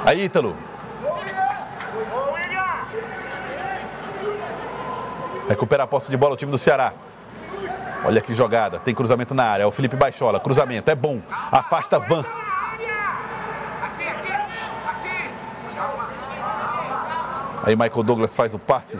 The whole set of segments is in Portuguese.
Aí, Ítalo. Recupera a posse de bola o time do Ceará. Olha que jogada, tem cruzamento na área, é o Felipe Baixola, cruzamento, é bom, afasta Van. Aí Michael Douglas faz o passe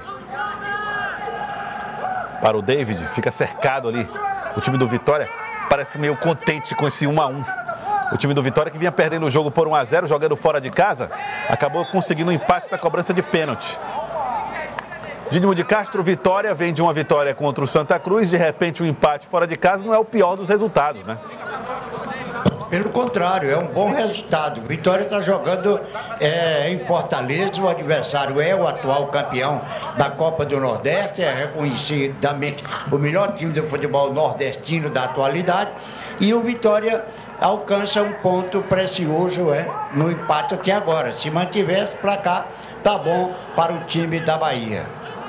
para o David, fica cercado ali. O time do Vitória parece meio contente com esse 1-1. O time do Vitória, que vinha perdendo o jogo por 1-0, jogando fora de casa, acabou conseguindo um empate na cobrança de pênalti. Dídimo de Castro, Vitória, vem de uma vitória contra o Santa Cruz, de repente um empate fora de casa não é o pior dos resultados, né? Pelo contrário, é um bom resultado. Vitória está jogando em Fortaleza, o adversário é o atual campeão da Copa do Nordeste, é reconhecidamente o melhor time de futebol nordestino da atualidade, e o Vitória alcança um ponto precioso no empate até agora. Se mantiver esse placar, tá bom para o time da Bahia.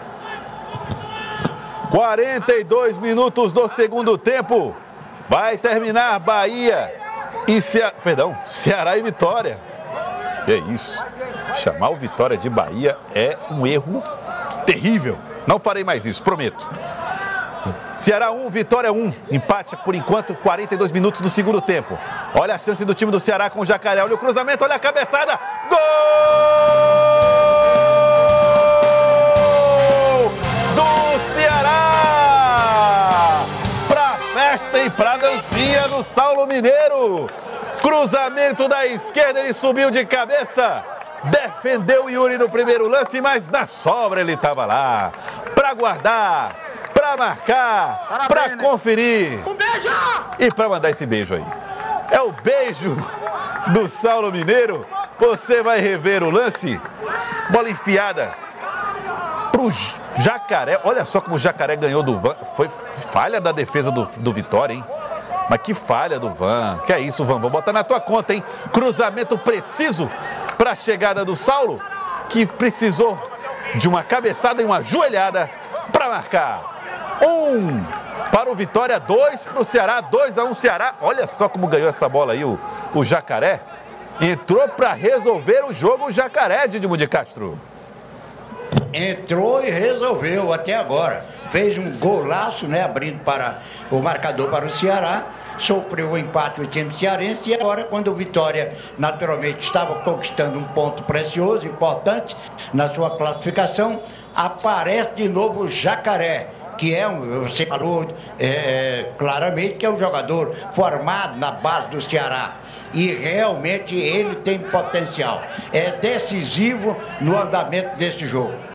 42 minutos do segundo tempo. Vai terminar Bahia e Ceará e Vitória. Que é isso? Chamar o Vitória de Bahia é um erro terrível. Não farei mais isso, prometo. Ceará 1, Vitória 1. Empate por enquanto, 42 minutos do segundo tempo. Olha a chance do time do Ceará com o Jacaré. Olha o cruzamento, olha a cabeçada. Gol! E pra dancinha do Saulo Mineiro. Cruzamento da esquerda, ele subiu de cabeça. Defendeu o Yuri no primeiro lance, mas na sobra ele estava lá. Pra guardar, pra marcar, pra conferir. Um beijo! E pra mandar esse beijo aí. É o beijo do Saulo Mineiro. Você vai rever o lance. Bola enfiada pro Jacaré. Olha só como o Jacaré ganhou do Van. Foi falha da defesa do Vitória, hein? Mas que falha do Van. Que é isso, Van? Vou botar na tua conta, hein? Cruzamento preciso para a chegada do Saulo, que precisou de uma cabeçada e uma joelhada para marcar. 1 para o Vitória, 2 para o Ceará, 2-1 Ceará. Olha só como ganhou essa bola aí o Jacaré. Entrou para resolver o jogo o Jacaré, Dídimo de Castro. Entrou e resolveu até agora. Fez um golaço, abrindo para o marcador para o Ceará. Sofreu o empate o time cearense. E agora, quando o Vitória, naturalmente, estava conquistando um ponto precioso, importante na sua classificação, aparece de novo o Jacaré, que você falou claramente que é um jogador formado na base do Ceará. E realmente ele tem potencial. É decisivo no andamento desse jogo.